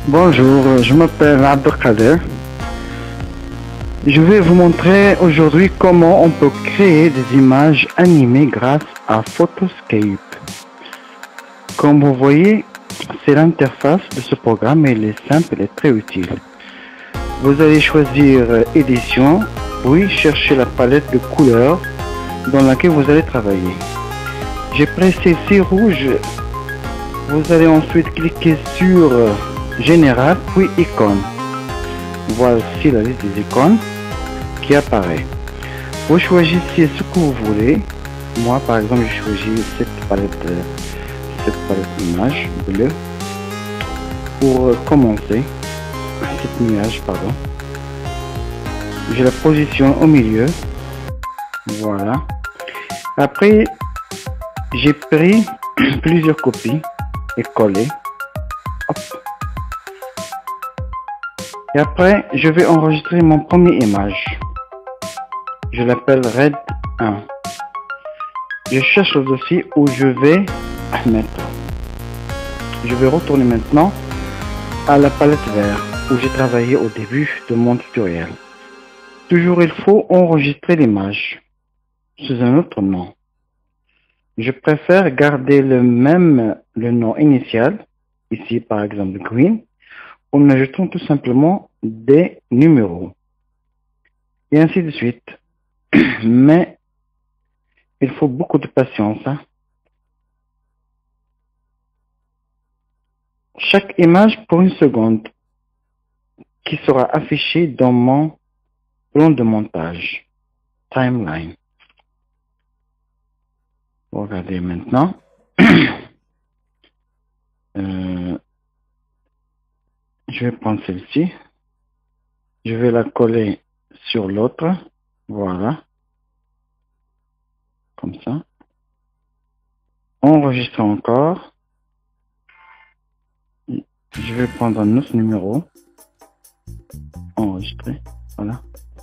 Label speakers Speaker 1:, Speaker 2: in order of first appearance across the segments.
Speaker 1: Bonjour, je m'appelle Abdelkader. Je vais vous montrer aujourd'hui comment on peut créer des images animées grâce à Photoscape. Comme vous voyez, c'est l'interface de ce programme et elle est simple et très utile. Vous allez choisir édition, puis chercher la palette de couleurs dans laquelle vous allez travailler. J'ai pressé ici rouge. Vous allez ensuite cliquer sur Général, puis Icône. Voici la liste des icônes qui apparaît. Vous choisissez ce que vous voulez. Moi, par exemple, j'ai choisi cette palette image bleue. Pour commencer, cette nuage, pardon. Je la positionne au milieu. Voilà. Après, j'ai pris plusieurs copies et collé. Hop. Et après, je vais enregistrer mon premier image. Je l'appelle RED 1. Je cherche le dossier où je vais mettre. Je vais retourner maintenant à la palette vert où j'ai travaillé au début de mon tutoriel. Toujours, il faut enregistrer l'image sous un autre nom. Je préfère garder le nom initial, ici par exemple green, en ajoutant tout simplement des numéros. Et ainsi de suite. Mais il faut beaucoup de patience. Chaque image pour une seconde qui sera affichée dans mon plan de montage. Timeline. Regardez maintenant. Je vais prendre celle-ci. Je vais la coller sur l'autre. Voilà. Comme ça. Enregistrer encore. Je vais prendre un autre numéro. Enregistrer. Voilà.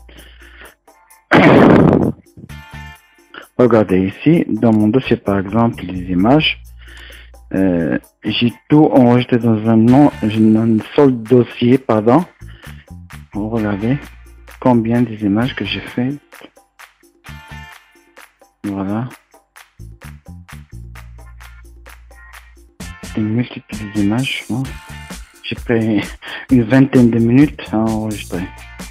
Speaker 1: Regardez ici, dans mon dossier par exemple, les images. J'ai tout enregistré dans un seul dossier, pardon. Regardez combien des images que j'ai fait. Voilà. Une multitude d'images. Bon. J'ai pris une vingtaine de minutes à enregistrer.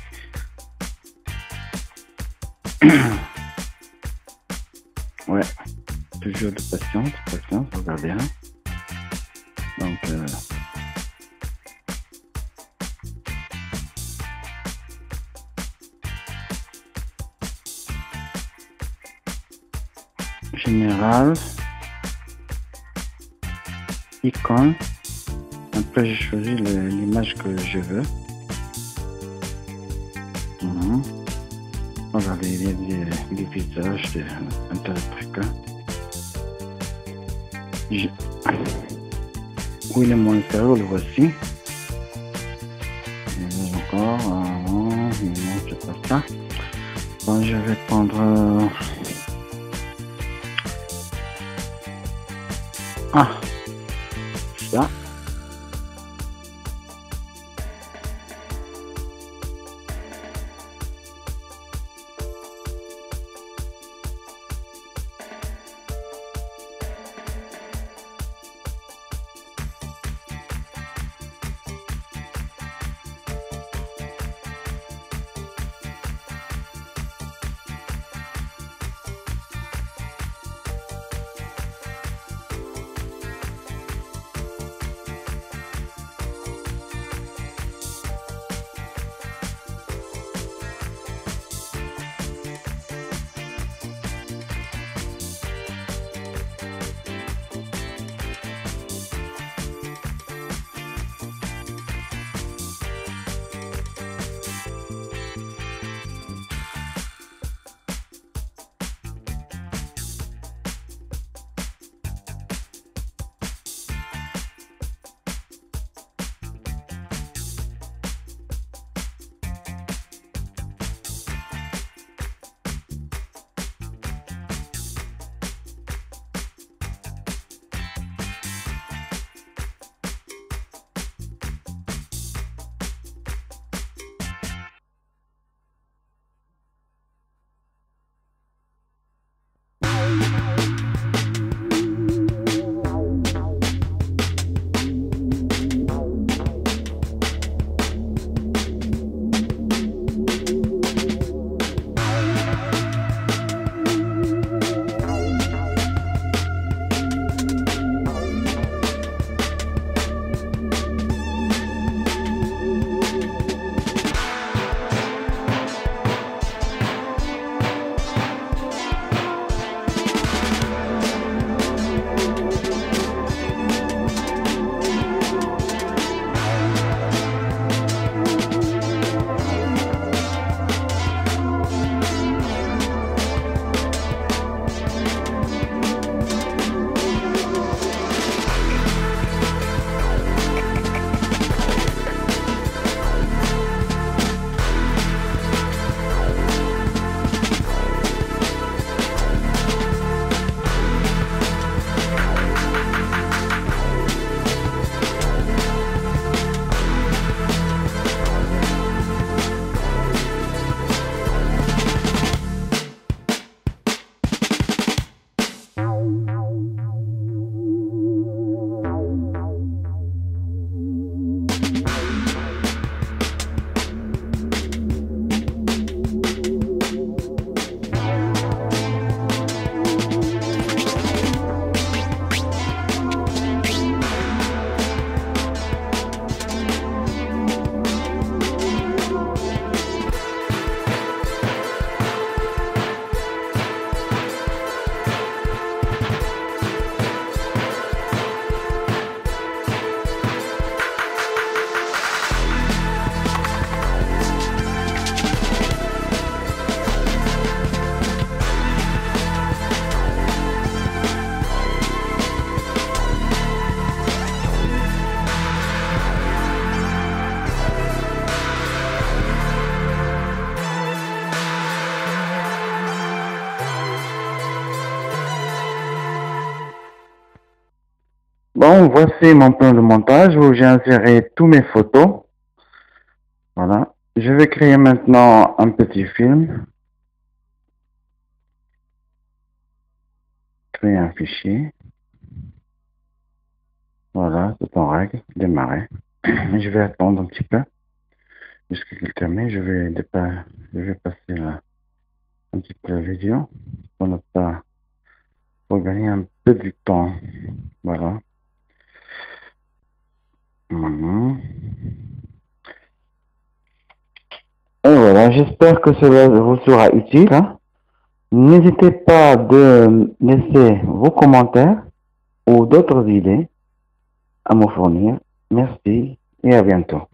Speaker 1: Ouais. Toujours de patience, regardez. Hein. Donc, général, icône. Après, j'ai choisi l'image que je veux. Regardez, il y a des visages, un tas de trucs. Hein. Où il est mon intérieur, le voici. Et encore, non, c'est pas ça. Bon, je vais prendre... ça. Bon, voici mon plan de montage où j'ai inséré tous mes photos. Voilà. Je vais créer maintenant un petit film. Créer un fichier. Voilà, tout en règle. Démarrer. Je vais attendre un petit peu jusqu'à qu'il termine. Je vais passer là un petit peu la vidéo pour ne pas, pour gagner un peu du temps. Voilà. Mhm. Et voilà, j'espère que cela vous sera utile, hein. N'hésitez pas de laisser vos commentaires ou d'autres idées à me fournir. Merci et à bientôt.